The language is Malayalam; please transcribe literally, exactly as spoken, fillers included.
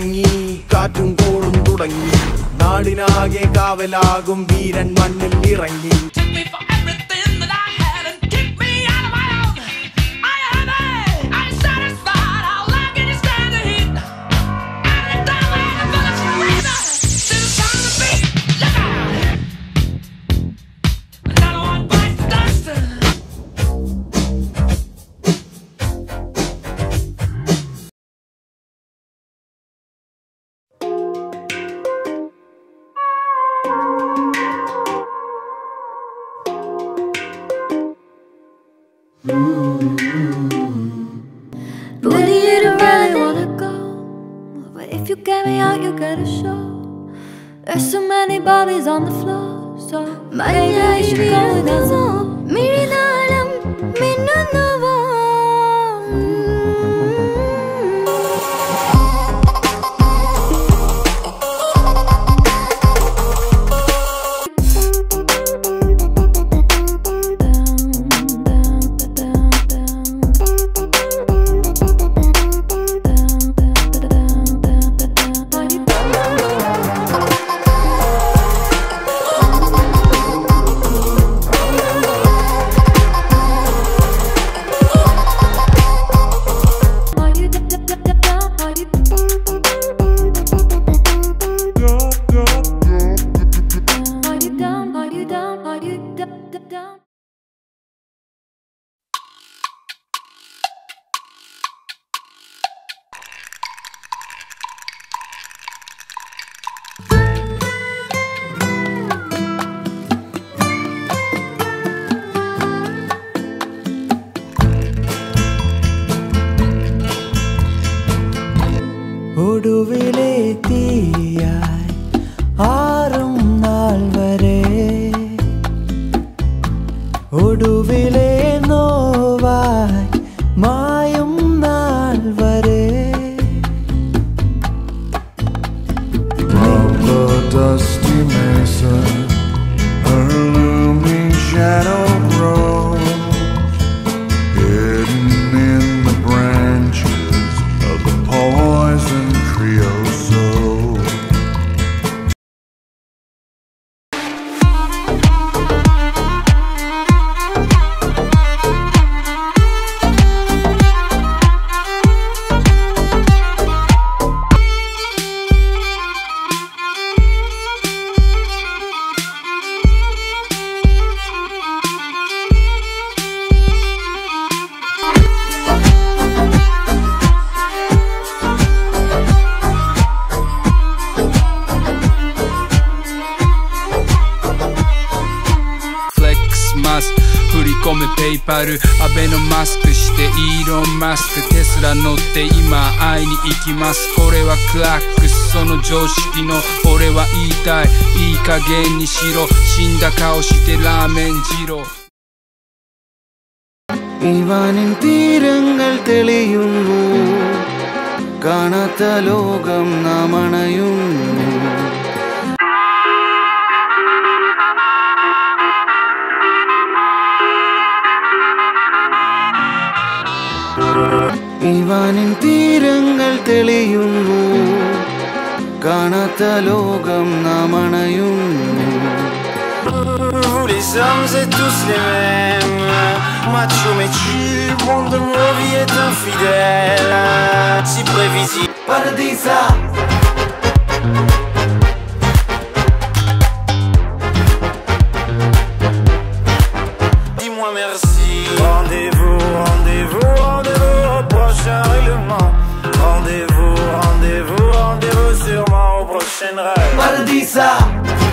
തുടങ്ങി കാറ്റും കോളും തുടങ്ങി നാടിനാകെ കാവലാകും വീരൻ മണ്ണിൽ ഇറങ്ങി Pity you don't really wanna go, but if you get me out, you get a show. There's so many bodies on the floor, so maybe I should go with us. Malayalam, minnunnava. ഒടുവിലെ തീയായി ആറും നാൾ വരെ ഒടുവിലെ നോവായി മായും നാൾ വരെ From the dusty mesa, her looming shadow grows, hidden in the branches of the poison creosote. 振り込めペイパルアベノマスクしてイーロンマスクテスラ乗って今会いに行きますこれはクラックスその常識の俺は言いたいいい加減にしろ死んだ顔してラーメン二郎 ഇവാനിൻ തീരങ്ങൾ തെളിയുന്നു കാണാത്ത ലോകം നാം അണയുന്നു ഇവാനിൻ തീരങ്ങൾ തെളിയുന്നു കാണാത്ത ലോകം നാം അണയുന്നു Vous les hommes êtes tous les mêmes, macho mechi, monde de nos vies est infidèle, si prévisible. Paradisa. Dis-moi merci. Rendez-vous, rendez-vous, rendez-vous au prochain règlement. Rendez-vous, rendez-vous, rendez-vous sûrement au prochain rêve. Paradisa.